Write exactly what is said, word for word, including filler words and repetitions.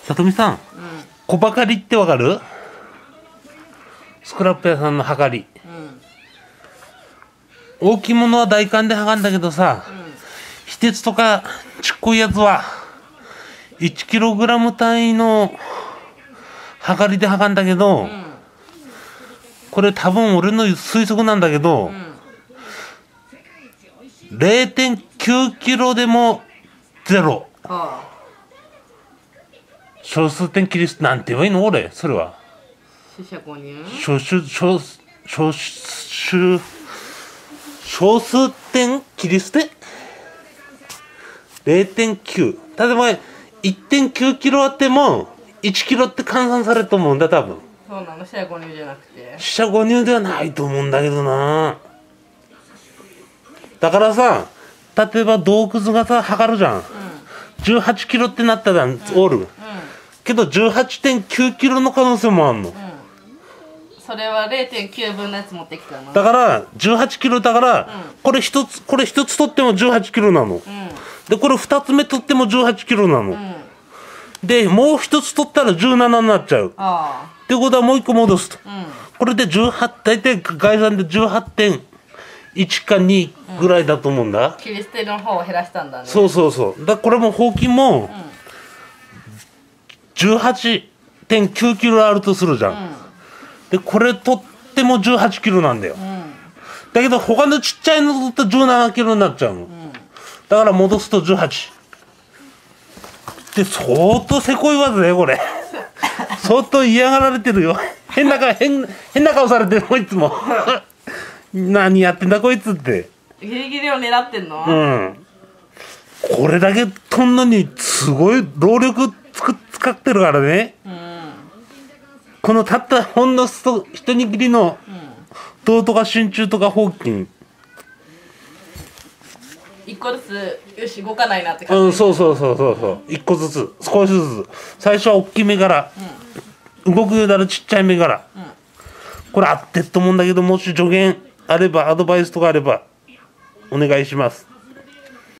さとみさん、小ばかりってわかる？スクラップ屋さんのはかり、うん、大きいものは代官で測んだけどさ、うん、非鉄とかちっこいやつはいちキログラム単位のはかりで測んだけど、うん、これ多分俺の推測なんだけど、うん、れいてんきゅうキロでもゼロ、はあ、小数点切り捨てなんて言えばいいの俺それは四捨五入小数小小小小数点切り捨て れいてんきゅう 例えば いってんきゅうキロあってもいちキロって換算されると思うんだ多分。 そうなの？四捨五入じゃなくて四捨五入ではないと思うんだけどな。だからさ、例えば洞窟がさ測るじゃん、うん、じゅうはちキロってなったじゃん、うん、オール、うん、けど じゅうはちてんきゅうキロの可能性もあんの、うん、 それは れいてんきゅう 分のやつ持ってきたの。 だからじゅうはちキロだから、うん、これ一つこれ一つ取ってもじゅうはちキロなの、うん、でこれ二つ目取ってもじゅうはちキロなの、うん、でもう一つ取ったらじゅうななになっちゃう。あってことはもう一個戻すと、うん、これでじゅうはち大体概算で じゅうはちてんいち かにぐらいだと思うんだ、うん、 切り捨ての方を減らしたんだね。 そうそうそうだこれもほうきも、うん、じゅうはちてんきゅうキロあるとするじゃん、うん、でこれ取ってもじゅうはちキロなんだよ、うん、だけど他のちっちゃいの取ったらじゅうななキロになっちゃうの、うん、だから戻すとじゅうはちで相当せこい技だよこれ相当嫌がられてるよ変な顔変変な顔されてるこいつも何やってんだこいつってギリギリを狙ってんの。 うんこれだけ取んのにすごい労力つく使ってるからね、うん、このたったほんの一握りの銅とか真鍮とかほうきに一個ずつよし動かないなって感じ、 うん、そうそうそうそうそう一個ずつ少しずつ最初は大きめから、うん、動くようならちっちゃい目から、うん、これ合ってると思うんだけどもし助言あればアドバイスとかあればお願いします。